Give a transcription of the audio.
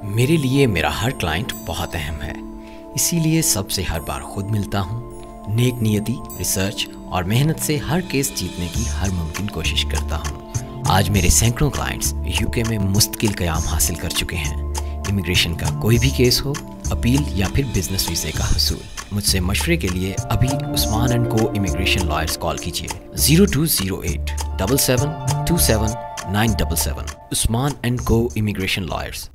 मेरे लिए मेरा हर क्लाइंट बहुत अहम है, इसीलिए सबसे हर बार खुद मिलता हूँ। नेक नियति, रिसर्च और मेहनत से हर केस जीतने की हर मुमकिन कोशिश करता हूँ। आज मेरे सैकड़ों क्लाइंट्स यूके में मुस्तकिल क़याम हासिल कर चुके हैं। इमिग्रेशन का कोई भी केस हो, अपील या फिर बिजनेस वीज़े का हसूल, मुझसे मशवरे के लिए अभी Usman and co immigration lawyers call कीजिए 0208 7727 977। Usman and co immigration lawyers.